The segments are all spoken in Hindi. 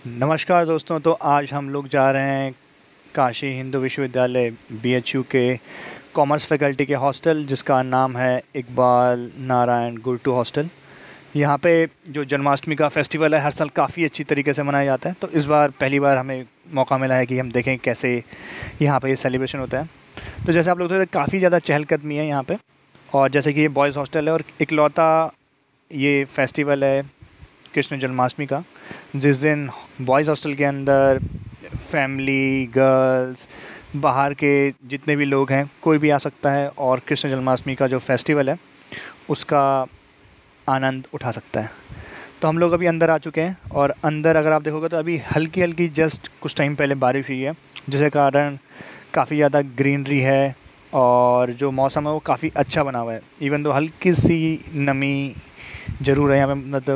नमस्कार दोस्तों। तो आज हम लोग जा रहे हैं काशी हिंदू विश्वविद्यालय बीएचयू के कॉमर्स फैकल्टी के हॉस्टल, जिसका नाम है इकबाल नारायण गुरटू हॉस्टल। यहाँ पे जो जन्माष्टमी का फेस्टिवल है हर साल काफ़ी अच्छी तरीके से मनाया जाता है। तो इस बार पहली बार हमें मौका मिला है कि हम देखें कैसे यहाँ पे ये सेलिब्रेशन होता है। तो जैसे आप लोग देख सकते हैं काफ़ी ज़्यादा चहलकदमी है यहाँ पे। और जैसे कि ये बॉयज़ हॉस्टल है और इकलौता ये फेस्टिवल है कृष्ण जन्माष्टमी का, जिस दिन बॉयज़ हॉस्टल के अंदर फैमिली, गर्ल्स, बाहर के जितने भी लोग हैं कोई भी आ सकता है और कृष्ण जन्माष्टमी का जो फेस्टिवल है उसका आनंद उठा सकता है। तो हम लोग अभी अंदर आ चुके हैं और अंदर अगर आप देखोगे तो अभी हल्की हल्की जस्ट कुछ टाइम पहले बारिश हुई है, जिसके कारण काफ़ी ज़्यादा ग्रीनरी है और जो मौसम है वो काफ़ी अच्छा बना हुआ है। इवन तो हल्की सी नमी ज़रूर है यहाँ पे, मतलब।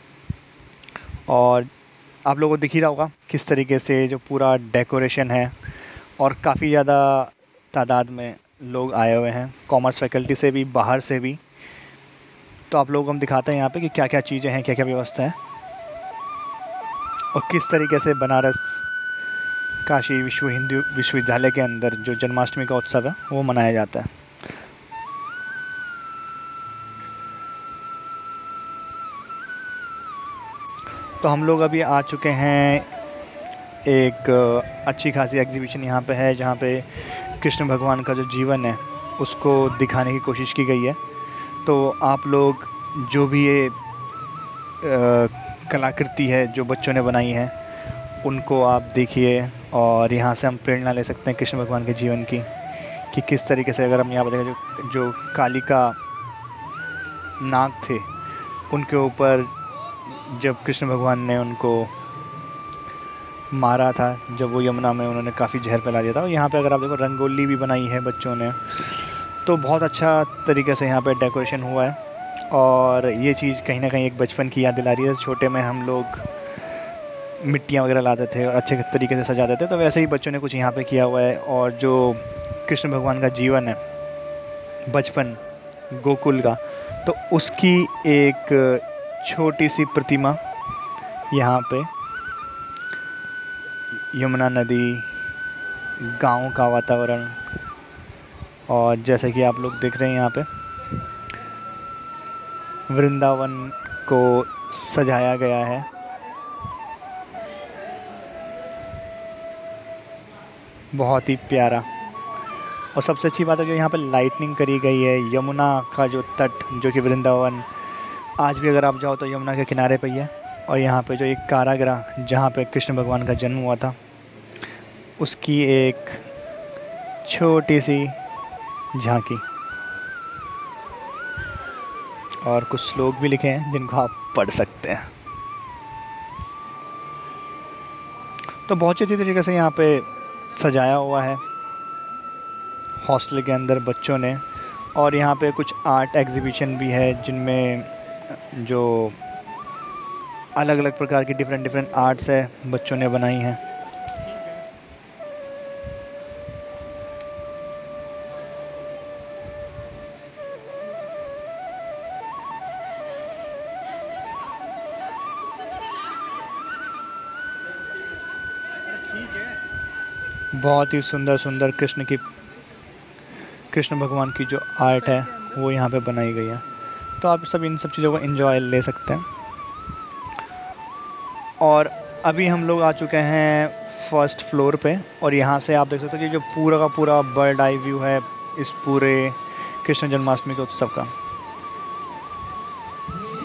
और आप लोगों को दिख ही रहा होगा किस तरीके से जो पूरा डेकोरेशन है और काफ़ी ज़्यादा तादाद में लोग आए हुए हैं कॉमर्स फैकल्टी से भी, बाहर से भी। तो आप लोगों को हम दिखाते हैं यहाँ पे कि क्या क्या चीज़ें हैं, क्या क्या व्यवस्था है और किस तरीके से बनारस काशी विश्व हिंदू विश्वविद्यालय के अंदर जो जन्माष्टमी का उत्सव है वो मनाया जाता है। तो हम लोग अभी आ चुके हैं, एक अच्छी खासी एग्जीबिशन यहाँ पे है जहाँ पे कृष्ण भगवान का जो जीवन है उसको दिखाने की कोशिश की गई है। तो आप लोग जो भी ये कलाकृति है जो बच्चों ने बनाई है उनको आप देखिए और यहाँ से हम प्रेरणा ले सकते हैं कृष्ण भगवान के जीवन की, कि किस तरीके से अगर हम यहाँ पर देखें जो कालिका नाग थे उनके ऊपर जब कृष्ण भगवान ने उनको मारा था, जब वो यमुना में उन्होंने काफ़ी जहर फैला दिया था। और यहाँ पे अगर आप देखो रंगोली भी बनाई है बच्चों ने, तो बहुत अच्छा तरीके से यहाँ पे डेकोरेशन हुआ है। और ये चीज़ कहीं ना कहीं एक बचपन की याद दिला रही है। छोटे में हम लोग मिट्टियाँ वगैरह लाते थे और अच्छे तरीके से सजाते थे, तो वैसे ही बच्चों ने कुछ यहाँ पे किया हुआ है। और जो कृष्ण भगवान का जीवन है, बचपन गोकुल का, तो उसकी एक छोटी सी प्रतिमा यहाँ पे यमुना नदी, गाँव का वातावरण, और जैसे कि आप लोग देख रहे हैं यहाँ पे वृंदावन को सजाया गया है। बहुत ही प्यारा। और सबसे अच्छी बात है जो यहाँ पे लाइटनिंग करी गई है, यमुना का जो तट जो कि वृंदावन आज भी अगर आप जाओ तो यमुना के किनारे पे ही है। और यहाँ पे जो एक कारागृह जहाँ पे कृष्ण भगवान का जन्म हुआ था उसकी एक छोटी सी झांकी और कुछ श्लोक भी लिखे हैं जिनको आप पढ़ सकते हैं। तो बहुत अच्छी तरीके से यहाँ पे सजाया हुआ है हॉस्टल के अंदर बच्चों ने। और यहाँ पे कुछ आर्ट एग्जीबिशन भी है जिनमें जो अलग अलग प्रकार की डिफरेंट आर्ट्स है बच्चों ने बनाई हैं। बहुत ही सुंदर सुंदर कृष्ण भगवान की जो आर्ट है वो यहाँ पे बनाई गई है। तो आप सब इन सब चीज़ों को एंजॉय ले सकते हैं। और अभी हम लोग आ चुके हैं फर्स्ट फ्लोर पे और यहाँ से आप देख सकते हैं कि जो पूरा का पूरा बर्ड आई व्यू है इस पूरे कृष्ण जन्माष्टमी के उत्सव का।